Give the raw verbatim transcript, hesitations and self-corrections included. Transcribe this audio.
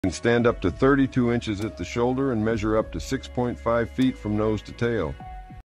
can stand up to thirty-two inches at the shoulder and measure up to six point five feet from nose to tail.